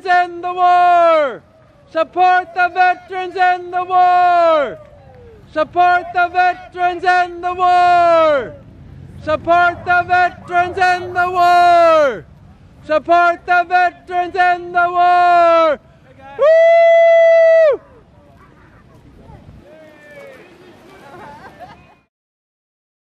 end the war! Support the veterans, end the war! Support the veterans, end the war! Support the veterans, end the war! Support the veterans, end the war! Woo!